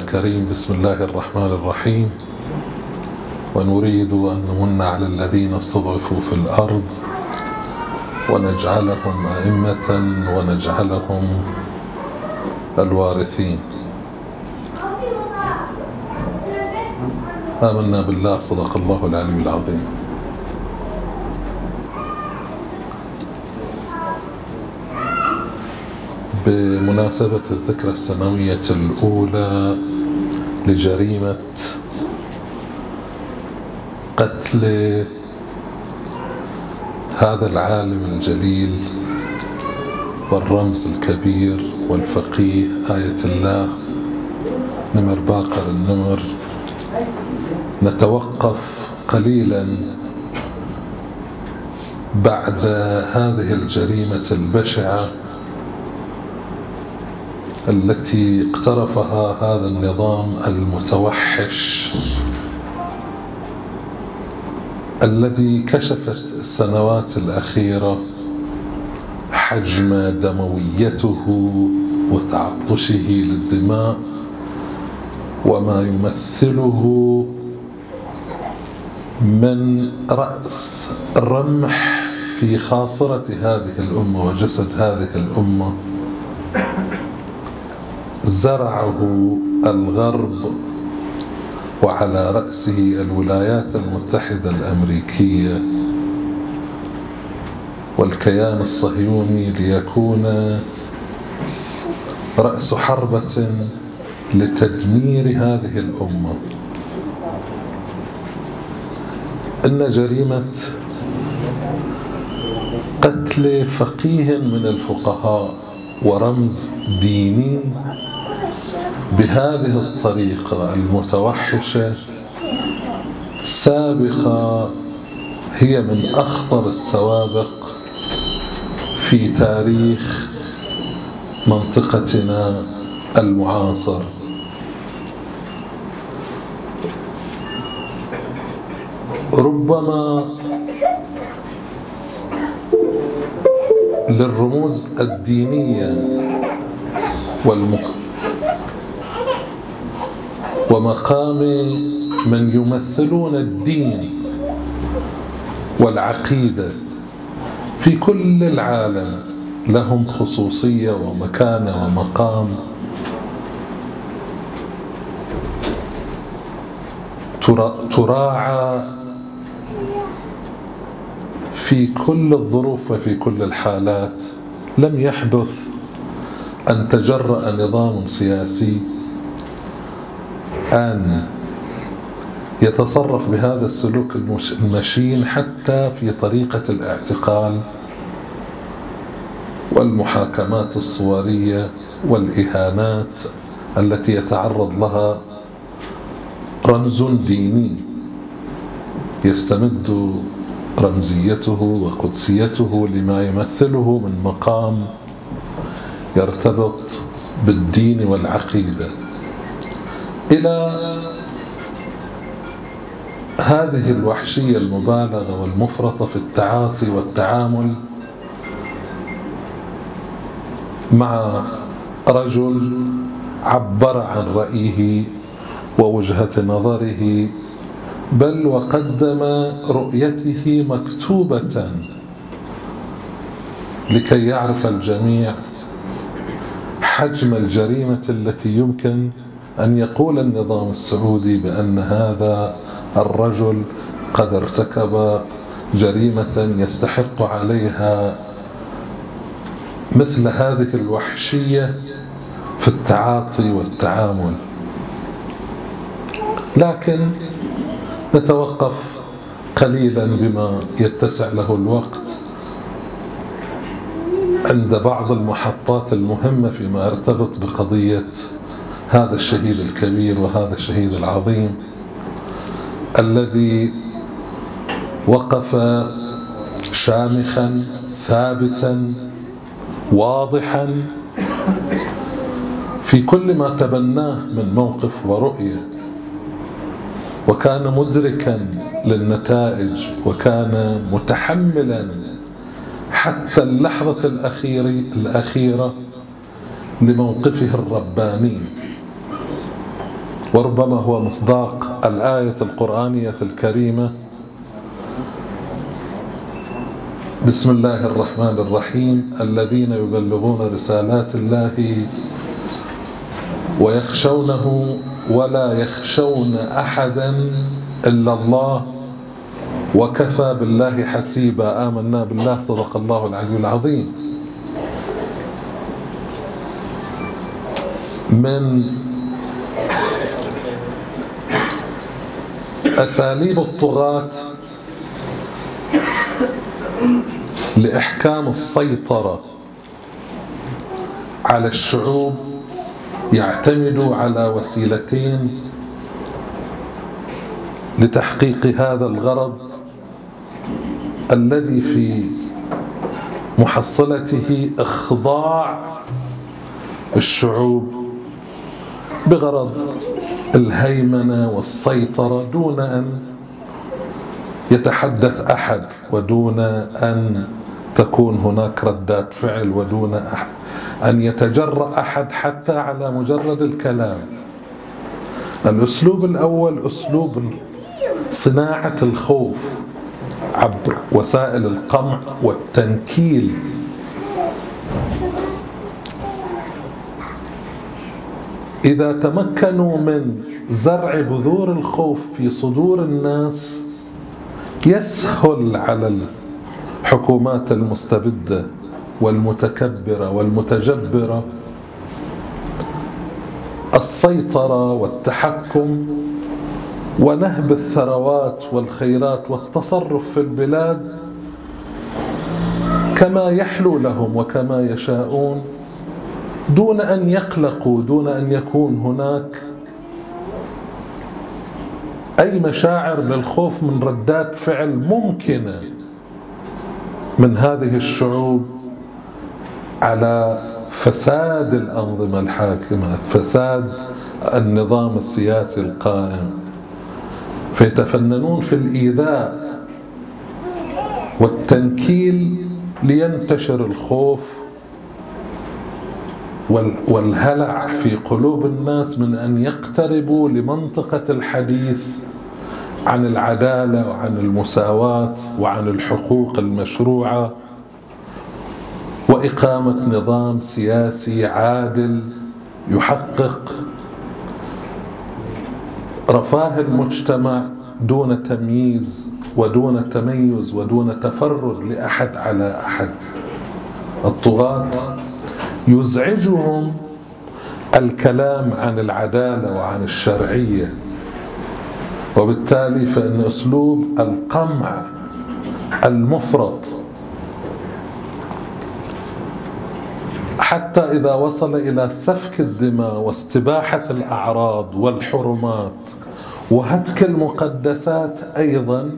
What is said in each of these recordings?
الكريم. بسم الله الرحمن الرحيم. ونريد أن نمن على الذين استضعفوا في الأرض ونجعلهم أئمة ونجعلهم الوارثين. آمنا بالله، صدق الله العلي العظيم. بمناسبة الذكرى السنوية الأولى لجريمة قتل هذا العالم الجليل والرمز الكبير والفقيه آية الله نمر باقر النمر، نتوقف قليلا بعد هذه الجريمة البشعة التي اقترفها هذا النظام المتوحش الذي كشفت السنوات الأخيرة حجم دمويته وتعطشه للدماء وما يمثله من رأس الرمح في خاصرة هذه الأمة وجسد هذه الأمة. زرعه الغرب وعلى رأسه الولايات المتحدة الأمريكية والكيان الصهيوني ليكون رأس حربة لتدمير هذه الأمة. إن جريمة قتل فقيه من الفقهاء ورمز ديني بهذه الطريقة المتوحشة سابقة هي من أخطر السوابق في تاريخ منطقتنا المعاصر. ربما للرموز الدينية ومقام من يمثلون الدين والعقيدة في كل العالم لهم خصوصية ومكانة ومقام تراعى في كل الظروف وفي كل الحالات. لم يحدث أن تجرأ نظام سياسي أن يتصرف بهذا السلوك المشين حتى في طريقة الاعتقال والمحاكمات الصورية والإهانات التي يتعرض لها رمز ديني يستمد رمزيته وقدسيته لما يمثله من مقام يرتبط بالدين والعقيدة، إلى هذه الوحشية المبالغة والمفرطة في التعاطي والتعامل مع رجل عبر عن رأيه ووجهة نظره، بل وقدم رؤيته مكتوبة لكي يعرف الجميع حجم الجريمة التي يمكن أن يقول النظام السعودي بأن هذا الرجل قد ارتكب جريمة يستحق عليها مثل هذه الوحشية في التعاطي والتعامل. لكن نتوقف قليلا بما يتسع له الوقت عند بعض المحطات المهمة فيما يرتبط بقضية هذا الشهيد الكبير وهذا الشهيد العظيم الذي وقف شامخا ثابتا واضحا في كل ما تبناه من موقف ورؤية، وكان مدركا للنتائج وكان متحملا حتى اللحظة الأخيرة لموقفه الرباني. وربما هو مصداق الآية القرآنية الكريمة: بسم الله الرحمن الرحيم الذين يبلغون رسالات الله ويخشونه ولا يخشون أحدا إلا الله وكفى بالله حسيبا. آمنا بالله. صدق الله العلي العظيم. من أساليب الطغاة لإحكام السيطرة على الشعوب يعتمد على وسيلتين لتحقيق هذا الغرض الذي في محصلته إخضاع الشعوب بغرض الهيمنة والسيطرة دون أن يتحدث أحد، ودون أن تكون هناك ردات فعل، ودون أن يتجرأ أحد حتى على مجرد الكلام. الأسلوب الأول أسلوب صناعة الخوف عبر وسائل القمع والتنكيل. إذا تمكنوا من زرع بذور الخوف في صدور الناس يسهل على الحكومات المستبدة والمتكبرة والمتجبرة السيطرة والتحكم ونهب الثروات والخيرات والتصرف في البلاد كما يحلو لهم وكما يشاءون، دون أن يقلقوا، دون أن يكون هناك أي مشاعر للخوف من ردات فعل ممكنة من هذه الشعوب على فساد الأنظمة الحاكمة، فساد النظام السياسي القائم، فيتفننون في الإيذاء والتنكيل لينتشر الخوف والهلع في قلوب الناس من أن يقتربوا لمنطقة الحديث عن العدالة وعن المساواة وعن الحقوق المشروعة وإقامة نظام سياسي عادل يحقق رفاه المجتمع دون تمييز ودون تميز ودون تفرد لأحد على أحد. الطغاة يزعجهم الكلام عن العدالة وعن الشرعية، وبالتالي فإن أسلوب القمع المفرط حتى إذا وصل إلى سفك الدماء واستباحة الأعراض والحرمات وهتك المقدسات أيضا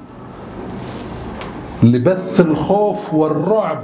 لبث الخوف والرعب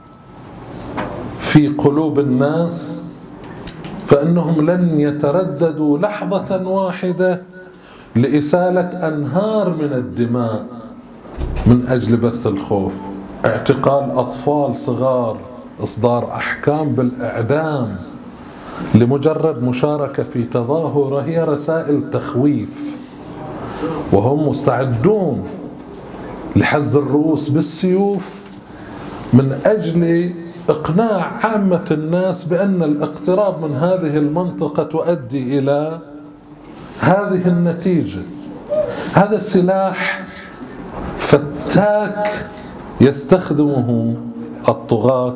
في قلوب الناس، فإنهم لن يترددوا لحظة واحدة لإسالة أنهار من الدماء من أجل بث الخوف، اعتقال أطفال صغار، إصدار أحكام بالإعدام لمجرد مشاركة في تظاهرة هي رسائل تخويف، وهم مستعدون لحز الرؤوس بالسيوف من أجل إقناع عامة الناس بأن الاقتراب من هذه المنطقة تؤدي إلى هذه النتيجة. هذا سلاح فتاك يستخدمه الطغاة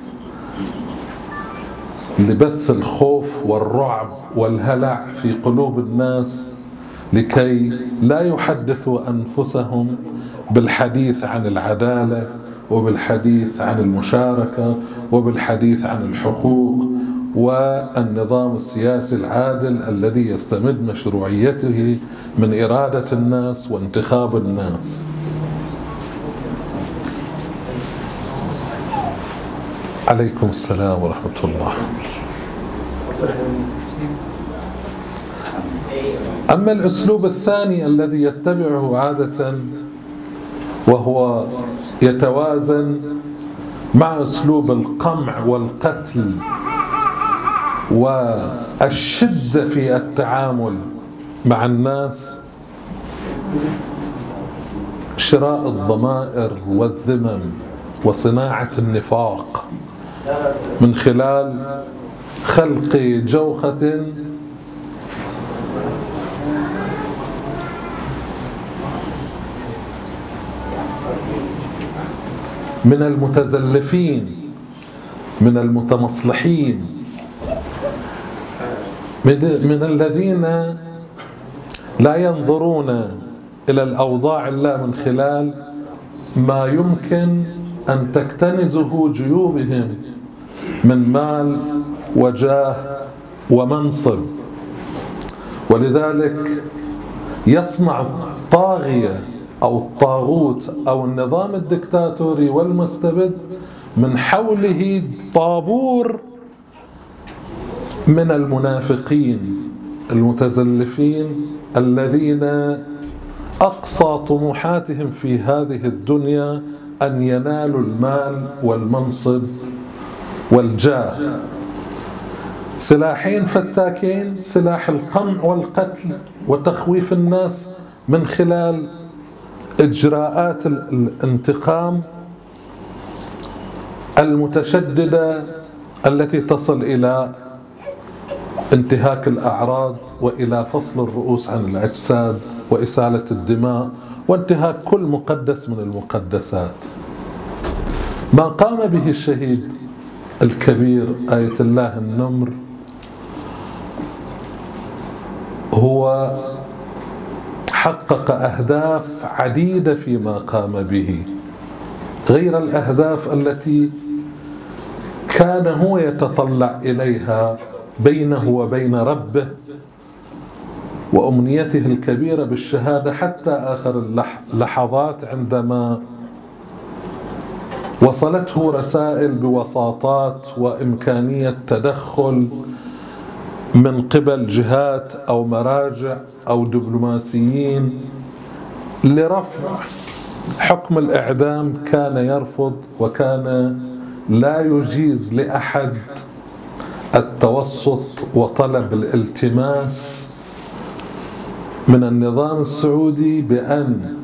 لبث الخوف والرعب والهلع في قلوب الناس لكي لا يحدثوا أنفسهم بالحديث عن العدالة وبالحديث عن المشاركة وبالحديث عن الحقوق والنظام السياسي العادل الذي يستمد مشروعيته من إرادة الناس وانتخاب الناس. عليكم السلام ورحمة الله. أما الأسلوب الثاني الذي يتبعه عادة وهو يتوازن مع أسلوب القمع والقتل والشدة في التعامل مع الناس، شراء الضمائر والذمم وصناعة النفاق من خلال خلق جوخة من المتزلفين، من المتمصلحين، من الذين لا ينظرون إلى الأوضاع إلا من خلال ما يمكن أن تكتنزه جيوبهم من مال وجاه ومنصب. ولذلك يصنع الطاغية أو الطاغوت أو النظام الدكتاتوري والمستبد من حوله طابور من المنافقين المتزلفين الذين أقصى طموحاتهم في هذه الدنيا أن ينالوا المال والمنصب والجاه. سلاحين فتاكين: سلاح القمع والقتل وتخويف الناس من خلال إجراءات الانتقام المتشددة التي تصل إلى انتهاك الأعراض وإلى فصل الرؤوس عن الأجساد وإسالة الدماء وانتهاك كل مقدس من المقدسات. ما قام به الشهيد الكبير آية الله النمر هو حقق أهداف عديدة فيما قام به، غير الأهداف التي كان هو يتطلع إليها بينه وبين ربه وأمنيته الكبيرة بالشهادة حتى آخر اللحظات، عندما وصلته رسائل بوساطات وإمكانية تدخل من قبل جهات أو مراجع أو دبلوماسيين لرفع حكم الإعدام، كان يرفض وكان لا يجيز لأحد التوسط وطلب الالتماس من النظام السعودي بأن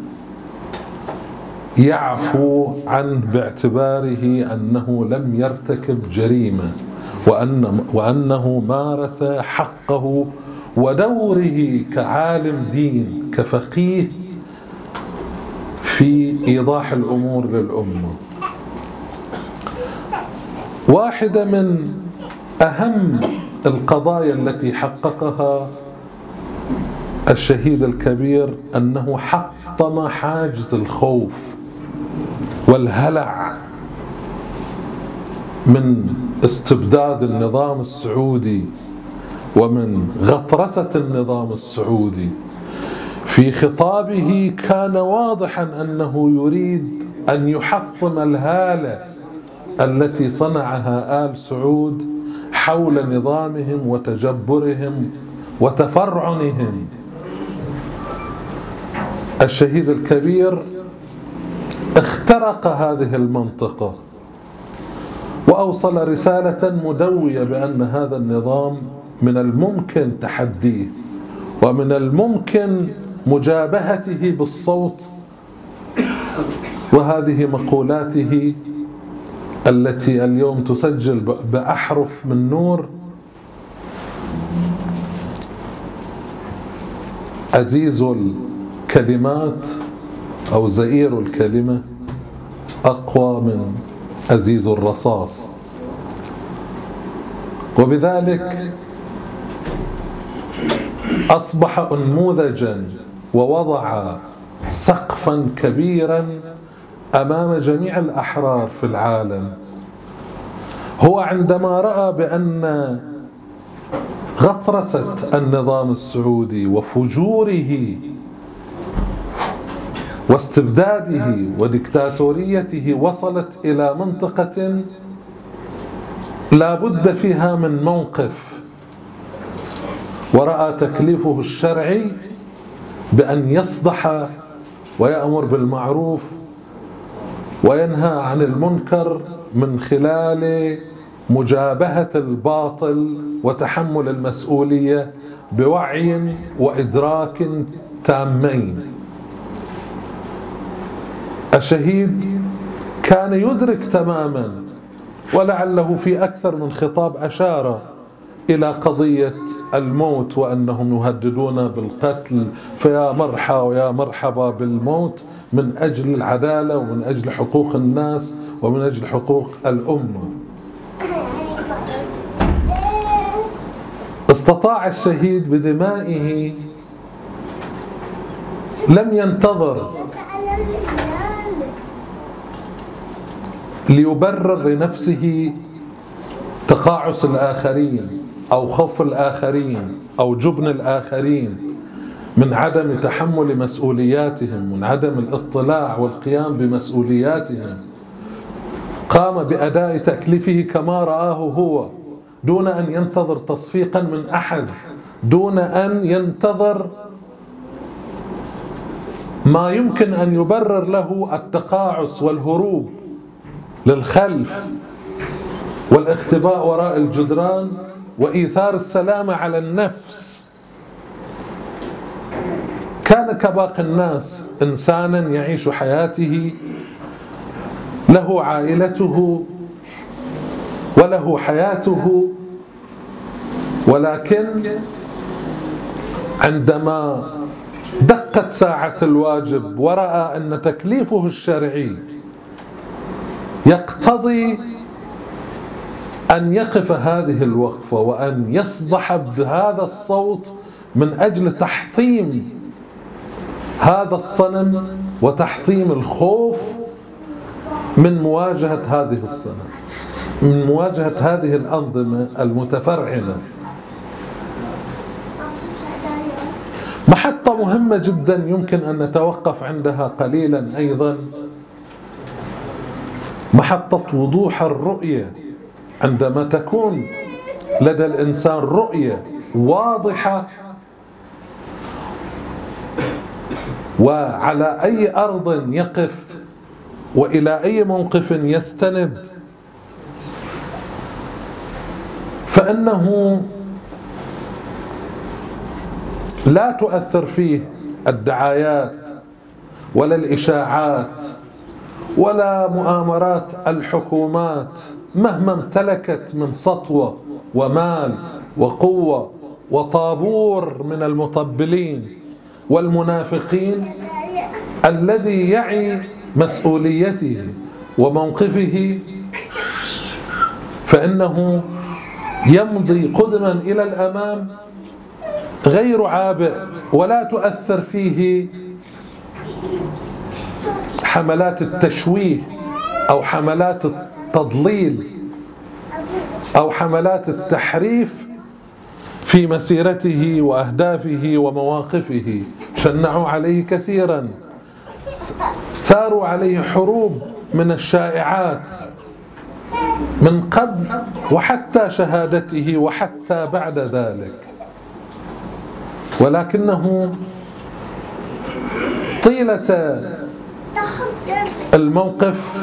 يعفو عنه باعتباره أنه لم يرتكب جريمة وأنه مارس حقه ودوره كعالم دين كفقيه في إيضاح الأمور للأمة. واحدة من أهم القضايا التي حققها الشهيد الكبير أنه حطم حاجز الخوف والهلع من استبداد النظام السعودي ومن غطرسة النظام السعودي. في خطابه كان واضحا أنه يريد أن يحطم الهالة التي صنعها آل سعود حول نظامهم وتجبرهم وتفرعنهم. الشهيد الكبير اخترق هذه المنطقة وأوصل رسالة مدوية بأن هذا النظام من الممكن تحديه ومن الممكن مجابهته بالصوت. وهذه مقولاته التي اليوم تسجل بأحرف من نور: عزيز الكلمات أو زئير الكلمة أقوى من عزيز الرصاص. وبذلك أصبح أنموذجا ووضع سقفا كبيرا أمام جميع الأحرار في العالم. هو عندما رأى بأن غطرسة النظام السعودي وفجوره واستبداده وديكتاتوريته وصلت إلى منطقة لا بد فيها من موقف، ورأى تكليفه الشرعي بأن يصدح ويأمر بالمعروف وينهى عن المنكر من خلال مجابهة الباطل وتحمل المسؤولية بوعي وإدراك تامين. الشهيد كان يدرك تماما، ولعله في أكثر من خطاب أشار إلى قضية الموت وأنهم يهددون بالقتل، فيا مرحى ويا مرحبا بالموت من أجل العدالة ومن أجل حقوق الناس ومن أجل حقوق الأمة. استطاع الشهيد بدمائه، لم ينتظر ليبرر لنفسه تقاعس الآخرين أو خوف الآخرين أو جبن الآخرين من عدم تحمل مسؤولياتهم، من عدم الاطلاع والقيام بمسؤولياتهم. قام بأداء تكليفه كما رآه هو، دون أن ينتظر تصفيقا من أحد، دون أن ينتظر ما يمكن أن يبرر له التقاعس والهروب للخلف والاختباء وراء الجدران وإيثار السلامة على النفس. كان كباقي الناس إنسانا يعيش حياته، له عائلته وله حياته، ولكن عندما دقت ساعة الواجب ورأى أن تكليفه الشرعي يقتضي أن يقف هذه الوقفة وأن يصدح بهذا الصوت من أجل تحطيم هذا الصنم وتحطيم الخوف من مواجهة هذه الصنم، من مواجهة هذه الأنظمة المتفرعنة. محطة مهمة جدا يمكن أن نتوقف عندها قليلا أيضا، محطة وضوح الرؤية. عندما تكون لدى الإنسان رؤية واضحة وعلى أي أرض يقف وإلى أي موقف يستند، فإنه لا تؤثر فيه الدعايات ولا الإشاعات ولا مؤامرات الحكومات مهما امتلكت من سطوة ومال وقوة وطابور من المطبلين والمنافقين. الذي يعي مسؤوليته وموقفه فإنه يمضي قدما إلى الأمام غير عابئ، ولا تؤثر فيه حملات التشويه أو حملات التضليل أو حملات التحريف في مسيرته وأهدافه ومواقفه. شنعوا عليه كثيرا، ثاروا عليه حروب من الشائعات من قبل وحتى شهادته وحتى بعد ذلك، ولكنه طيلة الموقف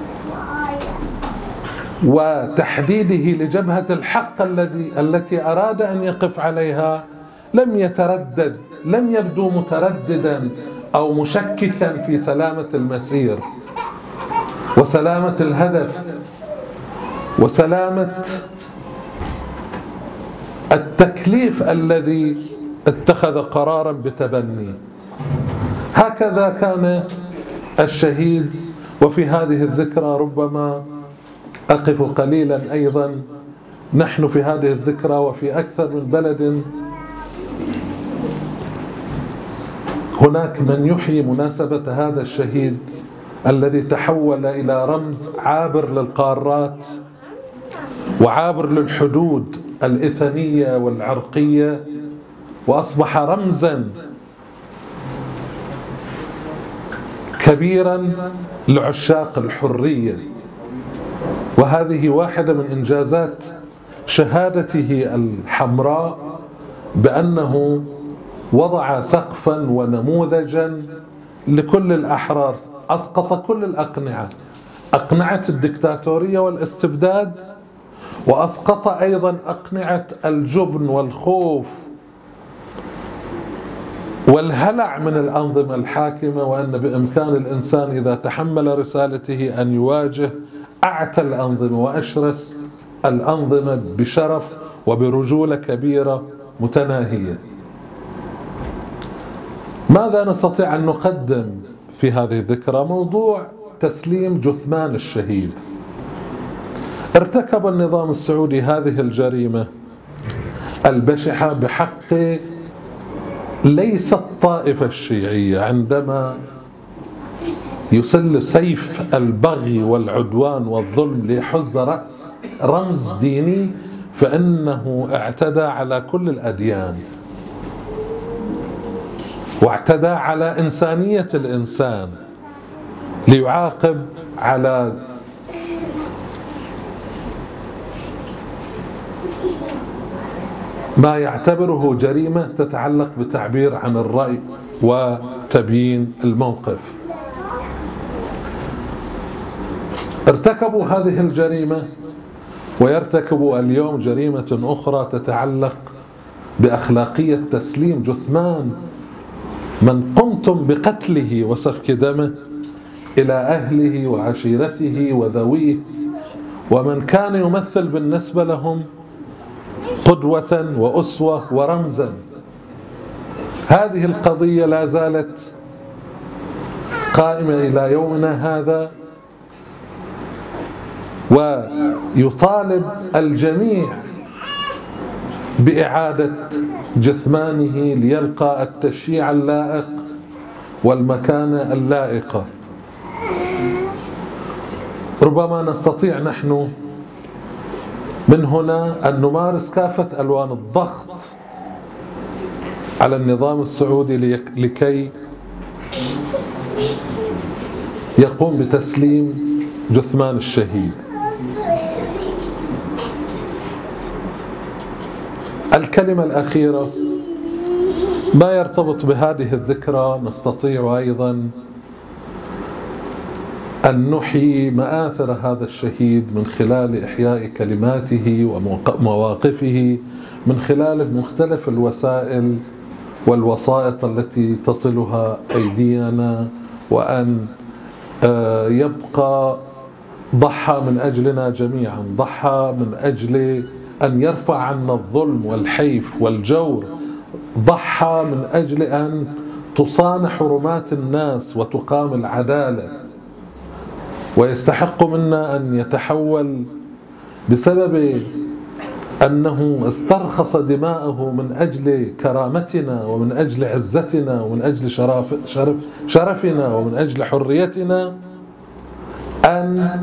وتحديده لجبهة الحق التي أراد أن يقف عليها لم يتردد، لم يبدو مترددا أو مشككا في سلامة المسير وسلامة الهدف وسلامة التكليف الذي اتخذ قرارا بتبنيه. هكذا كان الشهيد. وفي هذه الذكرى ربما أقف قليلا أيضا، نحن في هذه الذكرى وفي أكثر من بلد هناك من يحيي مناسبة هذا الشهيد الذي تحول إلى رمز عابر للقارات وعابر للحدود الإثنية والعرقية، وأصبح رمزا كبيرا لعشاق الحرية. وهذه واحدة من إنجازات شهادته الحمراء، بأنه وضع سقفا ونموذجا لكل الأحرار، أسقط كل الأقنعة، أقنعة الدكتاتورية والاستبداد وأسقط أيضا أقنعة الجبن والخوف والهلع من الأنظمة الحاكمة، وأن بإمكان الإنسان إذا تحمل رسالته أن يواجه أعتى الأنظمة وأشرس الأنظمة بشرف وبرجولة كبيرة متناهية. ماذا نستطيع أن نقدم في هذه الذكرى؟ موضوع تسليم جثمان الشهيد. ارتكب النظام السعودي هذه الجريمة البشعة بحق ليس الطائفة الشيعية عندما يسل سيف البغي والعدوان والظلم ليحز رأس رمز ديني، فإنه اعتدى على كل الأديان واعتدى على إنسانية الإنسان ليعاقب على ما يعتبره جريمة تتعلق بتعبير عن الرأي وتبيين الموقف. ارتكبوا هذه الجريمة ويرتكبوا اليوم جريمة أخرى تتعلق بأخلاقية تسليم جثمان من قمتم بقتله وسفك دمه إلى أهله وعشيرته وذويه ومن كان يمثل بالنسبة لهم قدوة وأسوة ورمزا. هذه القضية لا زالت قائمة إلى يومنا هذا، ويطالب الجميع بإعادة جثمانه ليلقى التشييع اللائق والمكانة اللائقة. ربما نستطيع نحن من هنا أن نمارس كافة ألوان الضغط على النظام السعودي لكي يقوم بتسليم جثمان الشهيد. الكلمة الأخيرة ما يرتبط بهذه الذكرى، نستطيع أيضا أن نحيي مآثر هذا الشهيد من خلال إحياء كلماته ومواقفه من خلال مختلف الوسائل والوسائط التي تصلها أيدينا، وأن يبقى ضحى من أجلنا جميعا، ضحى من أجل أن يرفع عنا الظلم والحيف والجور، ضحى من أجل أن تصان حرمات الناس وتقام العدالة، ويستحق منا أن يتحول بسبب أنه استرخص دماءه من أجل كرامتنا ومن أجل عزتنا ومن أجل شرفنا ومن أجل حريتنا، أن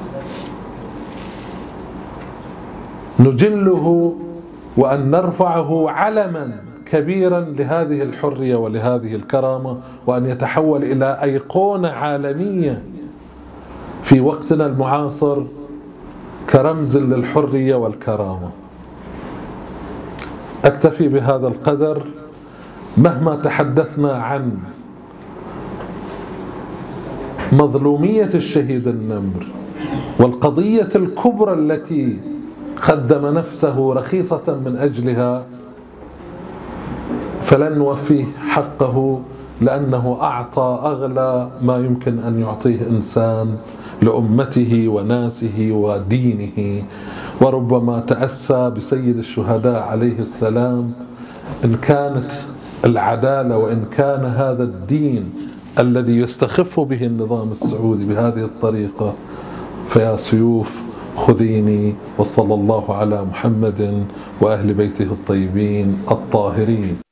نجله وأن نرفعه علما كبيرا لهذه الحرية ولهذه الكرامة، وأن يتحول إلى أيقونة عالمية في وقتنا المعاصر كرمز للحرية والكرامة. أكتفي بهذا القدر. مهما تحدثنا عن مظلومية الشهيد النمر والقضية الكبرى التي قدم نفسه رخيصة من أجلها، فلن نوفيه حقه، لأنه أعطى أغلى ما يمكن أن يعطيه إنسان لأمته وناسه ودينه. وربما تأسى بسيد الشهداء عليه السلام إن كانت العدالة وإن كان هذا الدين الذي يستخف به النظام السعودي بهذه الطريقة، فيا سيوف خذيني. وصلى الله على محمد وأهل بيته الطيبين الطاهرين.